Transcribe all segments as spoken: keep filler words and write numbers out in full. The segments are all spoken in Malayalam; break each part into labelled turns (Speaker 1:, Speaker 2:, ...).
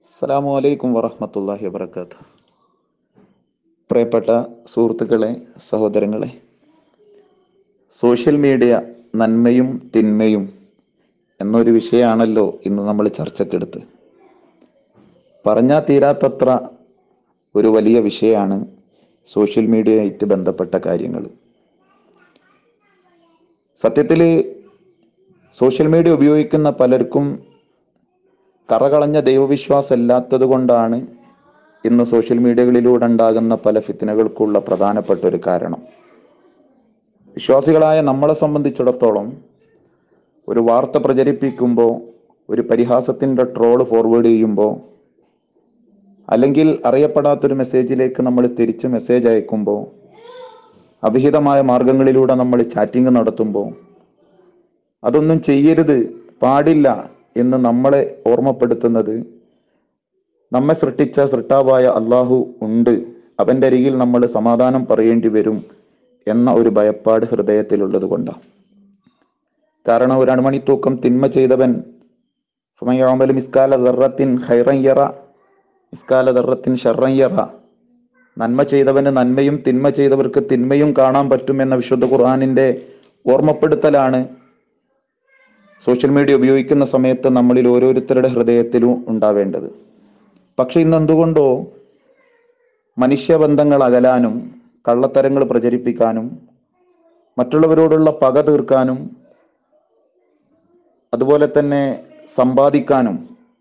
Speaker 1: അസ്സലാമു അലൈക്കും വറഹ്മത്തുള്ളാഹി വബറകാതുഹു. പ്രിയപ്പെട്ട സുഹൃത്തുക്കളെ, സഹോദരങ്ങളെ, സോഷ്യൽ മീഡിയ നന്മയും തിന്മയും എന്നൊരു വിഷയമാണല്ലോ ഇന്ന് നമ്മൾ ചർച്ചക്കെടുത്ത്. പറഞ്ഞാൽ തീരാത്തത്ര ഒരു വലിയ വിഷയമാണ് സോഷ്യൽ മീഡിയയായിട്ട് ബന്ധപ്പെട്ട കാര്യങ്ങൾ. സത്യത്തിൽ സോഷ്യൽ മീഡിയ ഉപയോഗിക്കുന്ന പലർക്കും കറകളഞ്ഞ ദൈവവിശ്വാസം ഇല്ലാത്തത് കൊണ്ടാണ് ഇന്ന് സോഷ്യൽ മീഡിയകളിലൂടെ ഉണ്ടാകുന്ന പല ഫിത്നകൾക്കുള്ള പ്രധാനപ്പെട്ട ഒരു കാരണം. വിശ്വാസികളായ നമ്മളെ സംബന്ധിച്ചിടത്തോളം ഒരു വാർത്ത പ്രചരിപ്പിക്കുമ്പോൾ, ഒരു പരിഹാസത്തിൻ്റെ ട്രോള് ഫോർവേഡ് ചെയ്യുമ്പോൾ, അല്ലെങ്കിൽ അറിയപ്പെടാത്തൊരു മെസ്സേജിലേക്ക് നമ്മൾ തിരിച്ച് മെസ്സേജ് അയക്കുമ്പോൾ, അവിഹിതമായ മാർഗങ്ങളിലൂടെ നമ്മൾ ചാറ്റിംഗ് നടത്തുമ്പോൾ, അതൊന്നും ചെയ്യരുത്, പാടില്ല എന്ന് നമ്മളെ ഓർമ്മപ്പെടുത്തുന്നത് നമ്മെ സൃഷ്ടിച്ച സൃഷ്ടാവായ അള്ളാഹു ഉണ്ട്, അവൻ്റെ അരികിൽ നമ്മൾ സമാധാനം പറയേണ്ടി വരും എന്ന ഒരു ഭയപ്പാട് ഹൃദയത്തിലുള്ളത് കൊണ്ടാണ്. കാരണം ഒരു അണുമണിത്തൂക്കം തിന്മ ചെയ്തവൻ മിസ്കാല ദർറത്തിൻ ഖൈറൻ യറ മിസ്കാല ദർറത്തിൻ ശർറൻ യറ, നന്മ ചെയ്തവന് നന്മയും തിന്മ ചെയ്തവർക്ക് തിന്മയും കാണാൻ പറ്റുമെന്ന വിശുദ്ധ ഖുർആനിൻ്റെ ഓർമ്മപ്പെടുത്തലാണ് സോഷ്യൽ മീഡിയ ഉപയോഗിക്കുന്ന സമയത്ത് നമ്മളിൽ ഓരോരുത്തരുടെ ഹൃദയത്തിലും ഉണ്ടാവേണ്ടത്. പക്ഷെ ഇന്ന് എന്തുകൊണ്ടോ മനുഷ്യബന്ധങ്ങൾ അകലാനും, കള്ളത്തരങ്ങൾ പ്രചരിപ്പിക്കാനും, മറ്റുള്ളവരോടുള്ള പക തീർക്കാനും, അതുപോലെ തന്നെ സമ്പാദിക്കാനും,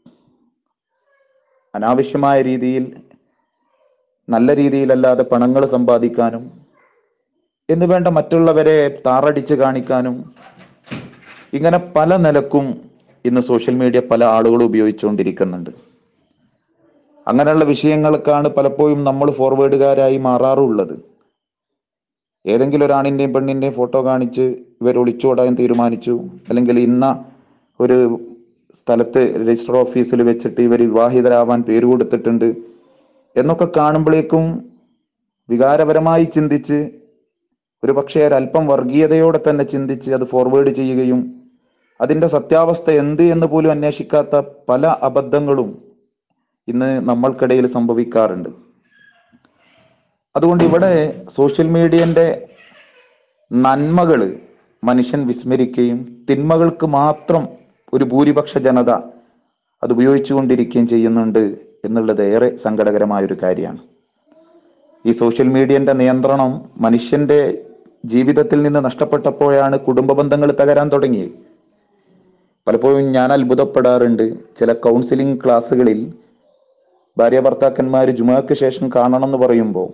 Speaker 1: അനാവശ്യമായ രീതിയിൽ നല്ല രീതിയിലല്ലാതെ പണങ്ങൾ സമ്പാദിക്കാനും എന്ന് വേണ്ട മറ്റുള്ളവരെ താറടിച്ച് കാണിക്കാനും, ഇങ്ങനെ പല നിലക്കും ഇന്ന് സോഷ്യൽ മീഡിയ പല ആളുകളും ഉപയോഗിച്ചുകൊണ്ടിരിക്കുന്നുണ്ട്. അങ്ങനെയുള്ള വിഷയങ്ങൾക്കാണ് പലപ്പോഴും നമ്മൾ ഫോർവേഡുകാരായി മാറാറുള്ളത്. ഏതെങ്കിലും ഒരു ആണിൻ്റെയും പെണ്ണിൻ്റെയും ഫോട്ടോ കാണിച്ച് ഇവർ ഒളിച്ചോടാൻ തീരുമാനിച്ചു, അല്ലെങ്കിൽ ഇന്ന ഒരു സ്ഥലത്ത് രജിസ്റ്റർ ഓഫീസിൽ വെച്ചിട്ട് ഇവർ വിവാഹിതരാവാൻ പേര് കൊടുത്തിട്ടുണ്ട് എന്നൊക്കെ കാണുമ്പോഴേക്കും വികാരപരമായി ചിന്തിച്ച്, ഒരു പക്ഷേ ഒരല്പം വർഗീയതയോടെ തന്നെ ചിന്തിച്ച് അത് ഫോർവേഡ് ചെയ്യുകയും അതിൻ്റെ സത്യാവസ്ഥ എന്ത് എന്ന് പോലും അന്വേഷിക്കാത്ത പല അബദ്ധങ്ങളും ഇന്ന് നമ്മൾക്കിടയിൽ സംഭവിക്കാറുണ്ട്. അതുകൊണ്ട് ഇവിടെ സോഷ്യൽ മീഡിയൻ്റെ നന്മകൾ മനുഷ്യൻ വിസ്മരിക്കുകയും തിന്മകൾക്ക് മാത്രം ഒരു ഭൂരിപക്ഷ ജനത അത് ഉപയോഗിച്ചു കൊണ്ടിരിക്കുകയും ചെയ്യുന്നുണ്ട് എന്നുള്ളത് ഏറെ സങ്കടകരമായൊരു കാര്യമാണ്. ഈ സോഷ്യൽ മീഡിയൻ്റെ നിയന്ത്രണം മനുഷ്യൻ്റെ ജീവിതത്തിൽ നിന്ന് നഷ്ടപ്പെട്ടപ്പോഴാണ് കുടുംബ ബന്ധങ്ങൾ തകരാൻ തുടങ്ങിയത്. പലപ്പോഴും ഞാൻ അത്ഭുതപ്പെടാറുണ്ട്. ചില കൗൺസിലിംഗ് ക്ലാസ്സുകളിൽ ഭാര്യ ഭർത്താക്കന്മാർ ജുമുഅക്ക് ശേഷം കാണണം എന്ന് പറയുമ്പോൾ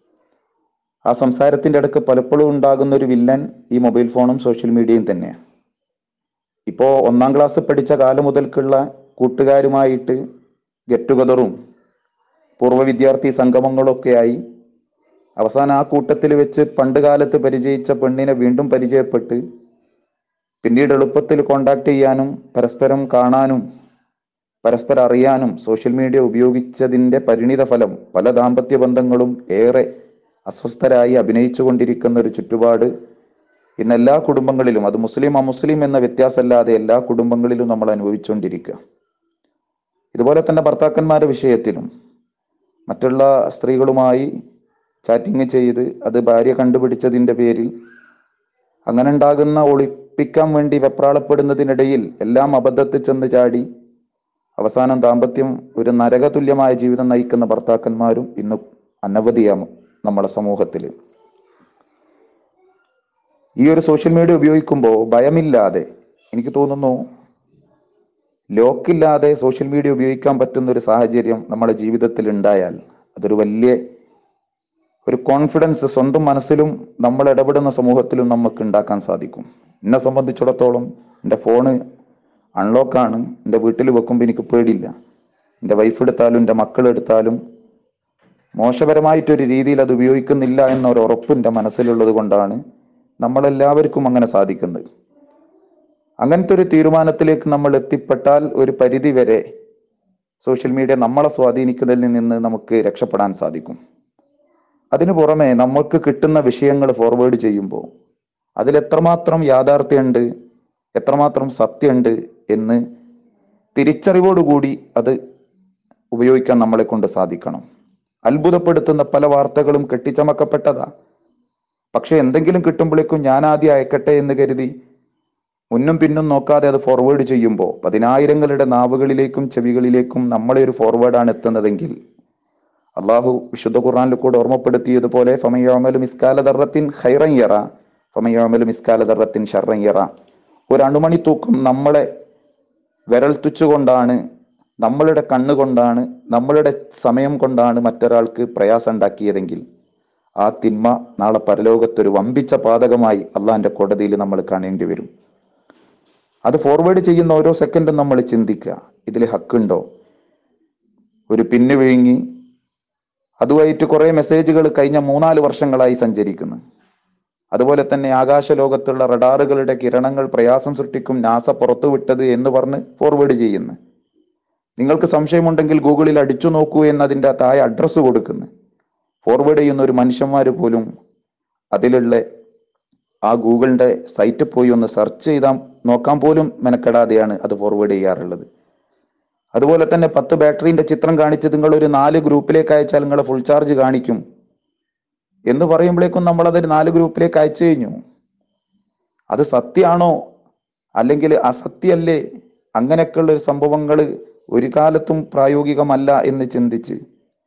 Speaker 1: ആ സംസാരത്തിൻ്റെ ഇടയ്ക്ക് പലപ്പോഴും ഉണ്ടാകുന്ന ഒരു വില്ലൻ ഈ മൊബൈൽ ഫോണും സോഷ്യൽ മീഡിയയും തന്നെയാണ്. ഇപ്പോൾ ഒന്നാം ക്ലാസ് പഠിച്ച കാലം മുതൽക്കുള്ള കൂട്ടുകാരുമായിട്ട് ഗെറ്റ് ടുഗദറും പൂർവ്വ വിദ്യാർത്ഥി സംഗമങ്ങളൊക്കെയായി അവസാനം ആ കൂട്ടത്തിൽ വെച്ച് പണ്ട് കാലത്ത് പരിചയിച്ച പെണ്ണിനെ വീണ്ടും പരിചയപ്പെട്ട് പിന്നീട് എളുപ്പത്തിൽ കോണ്ടാക്ട് ചെയ്യാനും പരസ്പരം കാണാനും പരസ്പരം അറിയാനും സോഷ്യൽ മീഡിയ ഉപയോഗിച്ചതിൻ്റെ പരിണിത ഫലം പല ദാമ്പത്യ ബന്ധങ്ങളും ഏറെ അസ്വസ്ഥരായി അഭിനയിച്ചു കൊണ്ടിരിക്കുന്ന ഒരു ചുറ്റുപാട് ഇന്ന് എല്ലാ കുടുംബങ്ങളിലും, അത് മുസ്ലിം അമുസ്ലിം എന്ന വ്യത്യാസമല്ലാതെ എല്ലാ കുടുംബങ്ങളിലും നമ്മൾ അനുഭവിച്ചുകൊണ്ടിരിക്കുക. ഇതുപോലെ തന്നെ ഭർത്താക്കന്മാരുടെ വിഷയത്തിലും മറ്റുള്ള സ്ത്രീകളുമായി ചാറ്റിങ് ചെയ്ത് അത് ഭാര്യ കണ്ടുപിടിച്ചതിൻ്റെ പേരിൽ അങ്ങനെ ഉണ്ടാകുന്ന ഒളിപ്പിക്കാൻ വേണ്ടി വെപ്രാളപ്പെടുന്നതിനിടയിൽ എല്ലാം അബദ്ധത്തിൽ ചെന്ന് ചാടി അവസാനം ദാമ്പത്യം ഒരു നരകതുല്യമായ ജീവിതം നയിക്കുന്ന ഭർത്താക്കന്മാരും ഇന്ന് അനവധിയാണ് നമ്മുടെ സമൂഹത്തിൽ. ഈ ഒരു സോഷ്യൽ മീഡിയ ഉപയോഗിക്കുമ്പോൾ ഭയമില്ലാതെ, എനിക്ക് തോന്നുന്നു ലോക്കില്ലാതെ സോഷ്യൽ മീഡിയ ഉപയോഗിക്കാൻ പറ്റുന്ന ഒരു സാഹചര്യം നമ്മുടെ ജീവിതത്തിൽ ഉണ്ടായാൽ അതൊരു വലിയ ഒരു കോൺഫിഡൻസ് സ്വന്തം മനസ്സിലും നമ്മൾ ഇടപെടുന്ന സമൂഹത്തിലും നമുക്ക് ഉണ്ടാക്കാൻ സാധിക്കും. എന്നെ സംബന്ധിച്ചിടത്തോളം എൻ്റെ ഫോണ് അൺലോക്കാണ്. എൻ്റെ വീട്ടിൽ വെക്കുമ്പോൾ എനിക്ക് പേടിയില്ല. എൻ്റെ വൈഫ് എടുത്താലും എൻ്റെ മക്കളെടുത്താലും മോശപരമായിട്ടൊരു രീതിയിൽ അത് ഉപയോഗിക്കുന്നില്ല എന്നൊരു ഉറപ്പ് എൻ്റെ മനസ്സിലുള്ളത് കൊണ്ടാണ് നമ്മളെല്ലാവർക്കും അങ്ങനെ സാധിക്കുന്നത്. അങ്ങനത്തെ ഒരു തീരുമാനത്തിലേക്ക് നമ്മൾ എത്തിപ്പെട്ടാൽ ഒരു പരിധി വരെ സോഷ്യൽ മീഡിയ നമ്മളെ സ്വാധീനിക്കുന്നതിൽ നിന്ന് നമുക്ക് രക്ഷപ്പെടാൻ സാധിക്കും. അതിനു പുറമെ നമുക്ക് കിട്ടുന്ന വിഷയങ്ങൾ ഫോർവേഡ് ചെയ്യുമ്പോൾ അതിലെത്രമാത്രം യാഥാർത്ഥ്യമുണ്ട്, എത്രമാത്രം സത്യമുണ്ട് എന്ന് തിരിച്ചറിവോടുകൂടി അത് ഉപയോഗിക്കാൻ നമ്മളെ കൊണ്ട് സാധിക്കണം. അത്ഭുതപ്പെടുത്തുന്ന പല വാർത്തകളും കെട്ടിച്ചമക്കപ്പെട്ടതാ. പക്ഷെ എന്തെങ്കിലും കിട്ടുമ്പോഴേക്കും ഞാൻ ആദ്യം അയക്കട്ടെ എന്ന് കരുതി മുന്നും പിന്നും നോക്കാതെ അത് ഫോർവേഡ് ചെയ്യുമ്പോൾ പതിനായിരങ്ങളുടെ നാവുകളിലേക്കും ചെവികളിലേക്കും നമ്മളെ ഒരു ഫോർവേഡാണ് എത്തുന്നതെങ്കിൽ അള്ളാഹു വിശുദ്ധ ഖുർആനിൽ കൂടെ ഓർമ്മപ്പെടുത്തിയതുപോലെ ഫമയഅമലു മിസ്കാല ദർറത്തിൻ ഖൈറൻ യറ ഫമയഅമലു മിസ്കാല ദർറത്തിൻ ശർറൻ യറ. ഒരു അണുമണി തൂക്കം നമ്മളെ വിരൽ തുച്ചുകൊണ്ടാണ്, നമ്മളുടെ കണ്ണുകൊണ്ടാണ്, നമ്മളുടെ സമയം കൊണ്ടാണ് മറ്റൊരാൾക്ക് പ്രയാസം ഉണ്ടാക്കിയതെങ്കിൽ ആ തിന്മ നാളെ പരലോകത്തൊരു വമ്പിച്ച പാതകമായി അള്ളാഹിന്റെ കോടതിയിൽ നമ്മൾ കാണേണ്ടി വരും. അത് ഫോർവേഡ് ചെയ്യുന്ന ഓരോ സെക്കൻഡും നമ്മൾ ചിന്തിക്കുക, ഇതിൽ ഹക്കുണ്ടോ? ഒരു പിന്ന് വിഴുങ്ങി അതുമായിട്ട് കുറേ മെസ്സേജുകൾ കഴിഞ്ഞ മൂന്നാല് വർഷങ്ങളായി സഞ്ചരിക്കുന്നു. അതുപോലെ തന്നെ ആകാശ ലോകത്തുള്ള റഡാറുകളുടെ കിരണങ്ങൾ പ്രയാസം സൃഷ്ടിക്കും, നാസ പുറത്തുവിട്ടത് എന്ന് പറഞ്ഞ് ഫോർവേഡ് ചെയ്യുന്നു. നിങ്ങൾക്ക് സംശയമുണ്ടെങ്കിൽ ഗൂഗിളിൽ അടിച്ചു നോക്കൂ എന്നതിൻ്റെ താഴെ അഡ്രസ്സ് കൊടുക്കുന്നു. ഫോർവേഡ് ചെയ്യുന്ന ഒരു മനുഷ്യന്മാർ പോലും അതിലുള്ള ആ ഗൂഗിളിൻ്റെ സൈറ്റിൽ പോയി ഒന്ന് സെർച്ച് ചെയ്താൽ നോക്കാൻ പോലും മെനക്കെടാതെയാണ് അത് ഫോർവേഡ് ചെയ്യാറുള്ളത്. അതുപോലെ തന്നെ പത്ത് ബാറ്ററിന്റെ ചിത്രം കാണിച്ച് നിങ്ങൾ ഒരു നാല് ഗ്രൂപ്പിലേക്ക് അയച്ചാൽ നിങ്ങൾ ഫുൾ ചാർജ് കാണിക്കും എന്ന് പറയുമ്പോഴേക്കും നമ്മളതൊരു നാല് ഗ്രൂപ്പിലേക്ക് അയച്ചു കഴിഞ്ഞു. അത് സത്യമാണോ അല്ലെങ്കിൽ അസത്യമല്ലേ? അങ്ങനെയൊക്കെയുള്ള സംഭവങ്ങൾ ഒരു കാലത്തും പ്രായോഗികമല്ല എന്ന് ചിന്തിച്ച്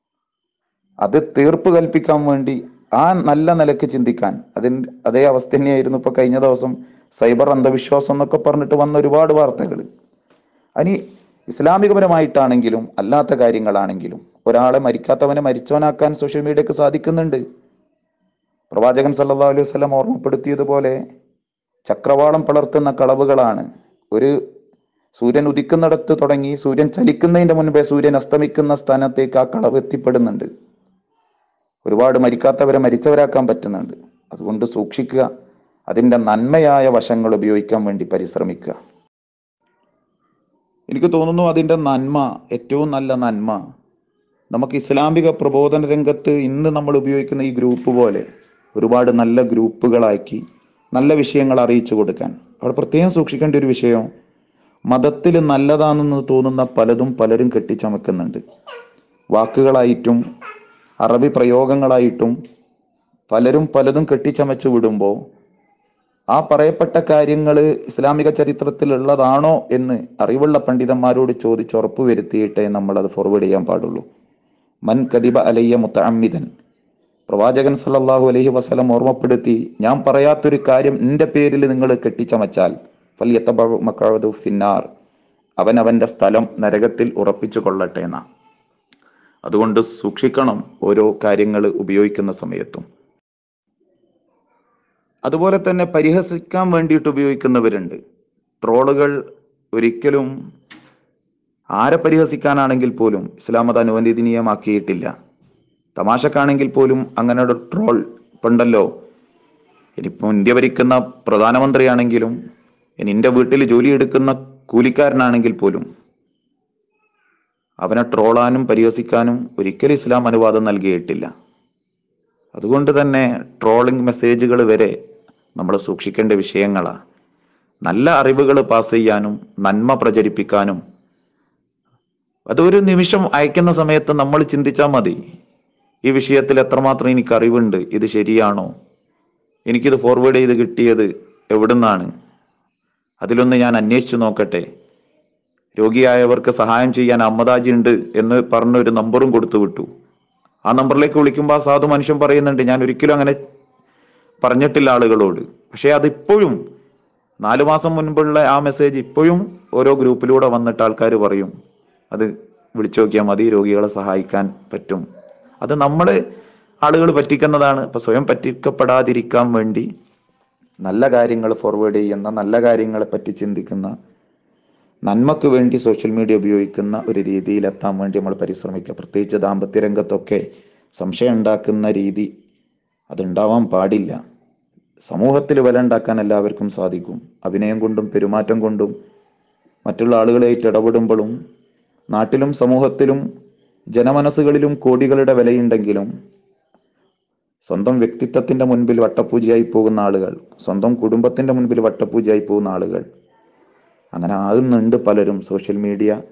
Speaker 1: അത് തീർപ്പ് കൽപ്പിക്കാൻ വേണ്ടി ആ നല്ല നിലക്ക് ചിന്തിക്കാൻ അതിന് അതേ അവസ്ഥ തന്നെയായിരുന്നു ഇപ്പൊ കഴിഞ്ഞ ദിവസം സൈബർ അന്ധവിശ്വാസം എന്നൊക്കെ പറഞ്ഞിട്ട് വന്ന ഒരുപാട് വാർത്തകൾ. അതിന് ഇസ്ലാമികപരമായിട്ടാണെങ്കിലും അല്ലാത്ത കാര്യങ്ങളാണെങ്കിലും ഒരാളെ മരിക്കാത്തവനെ മരിച്ചവനാക്കാൻ സോഷ്യൽ മീഡിയക്ക് സാധിക്കുന്നുണ്ട്. പ്രവാചകൻ സല്ലല്ലാഹു അലൈഹി വസല്ലം ഓർമ്മപ്പെടുത്തിയതുപോലെ ചക്രവാളം പിളർത്തുന്ന കളവുകളാണ്. ഒരു സൂര്യൻ ഉദിക്കുന്നിടത്ത് തുടങ്ങി സൂര്യൻ ചലിക്കുന്നതിന്റെ മുൻപേ സൂര്യൻ അസ്തമിക്കുന്ന സ്ഥാനത്തേക്ക് ആ കളവ് എത്തിപ്പെടുന്നുണ്ട്. ഒരുപാട് മരിക്കാത്തവരെ മരിച്ചവരാക്കാൻ പറ്റുന്നുണ്ട്. അതുകൊണ്ട് സൂക്ഷിക്കുക, അതിൻ്റെ നന്മയായ വശങ്ങൾ ഉപയോഗിക്കാൻ വേണ്ടി പരിശ്രമിക്കുക. എനിക്ക് തോന്നുന്നു അതിൻ്റെ നന്മ, ഏറ്റവും നല്ല നന്മ നമുക്ക് ഇസ്ലാമിക പ്രബോധന രംഗത്ത് ഇന്ന് നമ്മൾ ഉപയോഗിക്കുന്ന ഈ ഗ്രൂപ്പ് പോലെ ഒരുപാട് നല്ല ഗ്രൂപ്പുകളാക്കി നല്ല വിഷയങ്ങൾ അറിയിച്ചു കൊടുക്കാൻ. അവിടെ പ്രത്യേകം സൂക്ഷിക്കേണ്ട ഒരു വിഷയം, മതത്തിൽ നല്ലതാണെന്ന് തോന്നുന്ന പലതും പലരും കെട്ടിച്ചമക്കുന്നുണ്ട്. വാക്കുകളായിട്ടും അറബി പ്രയോഗങ്ങളായിട്ടും പലരും പലതും കെട്ടിച്ചമച്ചു വിടുമ്പോൾ ആ പറയപ്പെട്ട കാര്യങ്ങൾ ഇസ്ലാമിക ചരിത്രത്തിൽ ഉള്ളതാണോ എന്ന് അറിവുള്ള പണ്ഡിതന്മാരോട് ചോദിച്ച് ഉറപ്പ് വരുത്തിയിട്ടേ നമ്മളത് ഫോർവേഡ് ചെയ്യാൻ പാടുള്ളൂ. മൻ കദിബ അലയ്യ മുത്തഅമ്മിദൻ, പ്രവാചകൻ സല്ലല്ലാഹു അലൈഹി വസല്ലം ഓർമ്മപ്പെടുത്തി, ഞാൻ പറയാത്തൊരു കാര്യം എൻ്റെ പേരിൽ നിങ്ങൾ കെട്ടിച്ചമച്ചാൽ ഫൽയതബഉ മഖഅദഹു ഫിന്നാർ, അവൻ അവൻ്റെ സ്ഥലം നരകത്തിൽ ഉറപ്പിച്ചു കൊള്ളട്ടെ എന്നാ. അതുകൊണ്ട് സൂക്ഷിക്കണം ഓരോ കാര്യങ്ങൾ ഉപയോഗിക്കുന്ന സമയത്തും. അതുപോലെ തന്നെ പരിഹസിക്കാൻ വേണ്ടിയിട്ട് ഉപയോഗിക്കുന്നവരുണ്ട്. ട്രോളുകൾ ഒരിക്കലും ആരെ പരിഹസിക്കാനാണെങ്കിൽ പോലും ഇസ്ലാം അത് അനുവദനീയമാക്കിയിട്ടില്ല. തമാശക്കാണെങ്കിൽ പോലും അങ്ങനെ ഒരു ട്രോൾ ഇപ്പുണ്ടല്ലോ. ഇനിയിപ്പോൾ ഇന്ത്യ ഭരിക്കുന്ന പ്രധാനമന്ത്രിയാണെങ്കിലും ഇനി എൻ്റെ വീട്ടിൽ ജോലിയെടുക്കുന്ന കൂലിക്കാരനാണെങ്കിൽ പോലും അവനെ ട്രോളാനും പരിഹസിക്കാനും ഒരിക്കലും ഇസ്ലാം അനുവാദം നൽകിയിട്ടില്ല. അതുകൊണ്ട് തന്നെ ട്രോളിംഗ് മെസ്സേജുകൾ വരെ നമ്മൾ സൂക്ഷിക്കേണ്ട വിഷയങ്ങളാണ്. നല്ല അറിവുകൾ പാസ് ചെയ്യാനും നന്മ പ്രചരിപ്പിക്കാനും അതൊരു നിമിഷം അയക്കുന്ന സമയത്ത് നമ്മൾ ചിന്തിച്ചാൽ മതി, ഈ വിഷയത്തിൽ എത്രമാത്രം എനിക്ക് അറിവുണ്ട്, ഇത് ശരിയാണോ, എനിക്കിത് ഫോർവേഡ് ചെയ്ത് കിട്ടിയത് എവിടുന്നാണ്, അതിലൊന്ന് ഞാൻ അന്വേഷിച്ചു നോക്കട്ടെ. രോഗിയായവർക്ക് സഹായം ചെയ്യാൻ അമ്മദാജി ഉണ്ട് എന്ന് പറഞ്ഞൊരു നമ്പറും കൊടുത്തു വിട്ടു. ആ നമ്പറിലേക്ക് വിളിക്കുമ്പോൾ ആ സാധു മനുഷ്യൻ പറയുന്നുണ്ട്, ഞാൻ ഒരിക്കലും അങ്ങനെ പറഞ്ഞിട്ടില്ല ആളുകളോട്. പക്ഷേ അതിപ്പോഴും നാലു മാസം മുൻപുള്ള ആ മെസ്സേജ് ഇപ്പോഴും ഓരോ ഗ്രൂപ്പിലൂടെ വന്നിട്ട് ആൾക്കാർ പറയും അത് വിളിച്ചു നോക്കിയാൽ മതി, രോഗികളെ സഹായിക്കാൻ പറ്റും. അത് നമ്മളെ ആളുകൾ പറ്റിക്കുന്നതാണ്. അപ്പൊ സ്വയം പറ്റിക്കപ്പെടാതിരിക്കാൻ വേണ്ടി നല്ല കാര്യങ്ങൾ ഫോർവേഡ് ചെയ്യുന്ന, നല്ല കാര്യങ്ങളെ പറ്റി ചിന്തിക്കുന്ന, നന്മക്ക് വേണ്ടി സോഷ്യൽ മീഡിയ ഉപയോഗിക്കുന്ന ഒരു രീതിയിലെത്താൻ വേണ്ടി നമ്മൾ പരിശ്രമിക്കുക. പ്രത്യേകിച്ച് ദാമ്പത്യ രംഗത്തൊക്കെ സംശയം ഉണ്ടാക്കുന്ന രീതി അതുണ്ടാവാൻ പാടില്ല. സമൂഹത്തിൽ വില ഉണ്ടാക്കാൻ എല്ലാവർക്കും സാധിക്കും. അഭിനയം കൊണ്ടും പെരുമാറ്റം കൊണ്ടും മറ്റുള്ള ആളുകളായിട്ട് ഇടപെടുമ്പോഴും നാട്ടിലും സമൂഹത്തിലും ജനമനസ്സുകളിലും കോടികളുടെ വിലയുണ്ടെങ്കിലും സ്വന്തം വ്യക്തിത്വത്തിന്റെ മുൻപിൽ വട്ടപൂജയായി പോകുന്ന ആളുകൾ, സ്വന്തം കുടുംബത്തിന്റെ മുൻപിൽ വട്ടപൂജയായി പോകുന്ന ആളുകൾ അങ്ങനെ ആകുന്നുണ്ട് പലരും. സോഷ്യൽ മീഡിയ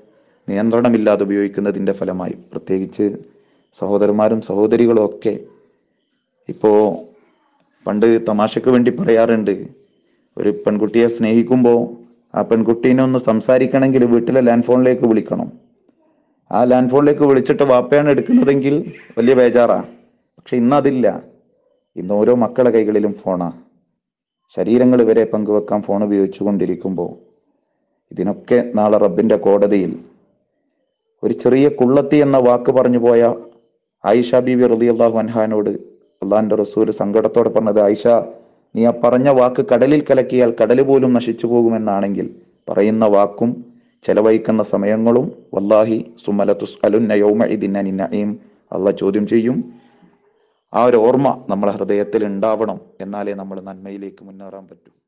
Speaker 1: നിയന്ത്രണമില്ലാതെ ഉപയോഗിക്കുന്നതിൻ്റെ ഫലമായി, പ്രത്യേകിച്ച് സഹോദരന്മാരും സഹോദരികളും ഒക്കെ ഇപ്പോൾ, പണ്ട് തമാശയ്ക്ക് വേണ്ടി പറയാറുണ്ട്, ഒരു പെൺകുട്ടിയെ സ്നേഹിക്കുമ്പോൾ ആ പെൺകുട്ടീനെ ഒന്ന് സംസാരിക്കണമെങ്കിൽ വീട്ടിലെ ലാൻഡ് ഫോണിലേക്ക് വിളിക്കണം. ആ ലാൻഡ് ഫോണിലേക്ക് വിളിച്ചിട്ട് വാപ്പയാണ് എടുക്കുന്നതെങ്കിൽ വലിയ ബേജാറാ. പക്ഷെ ഇന്നതില്ല. ഇന്ന് ഓരോ മക്കളുടെ കൈകളിലും ഫോണാ. ശരീരങ്ങൾ വരെ പങ്കുവെക്കാൻ ഫോൺ ഉപയോഗിച്ചു കൊണ്ടിരിക്കുമ്പോൾ ഇതിനൊക്കെ നാളെ റബ്ബിന്റെ കോടതിയിൽ ഒരു ചെറിയ കുള്ളത്തി എന്ന വാക്ക് പറഞ്ഞു പോയ ആയിഷ ബീവി റളിയല്ലാഹു അൻഹാനോട് അള്ളാഹിന്റെ റസൂൽ സങ്കടത്തോടെ പറഞ്ഞത്, ആയിഷ, നീ ആ പറഞ്ഞ വാക്ക് കടലിൽ കലക്കിയാൽ കടൽ പോലും നശിച്ചു പോകുമെന്നാണെങ്കിൽ പറയുന്ന വാക്കും ചെലവഴിക്കുന്ന സമയങ്ങളും വല്ലാഹി സുമല തുസ്അലുന്ന യൗമഇദിൻ അനിൻ നഈം, അള്ളാഹ് ചോദ്യം ചെയ്യും. ആ ഒരു ഓർമ്മ നമ്മളെ ഹൃദയത്തിൽ ഉണ്ടാവണം. എന്നാലേ നമ്മൾ നന്മയിലേക്ക് മുന്നേറാൻ പറ്റൂ.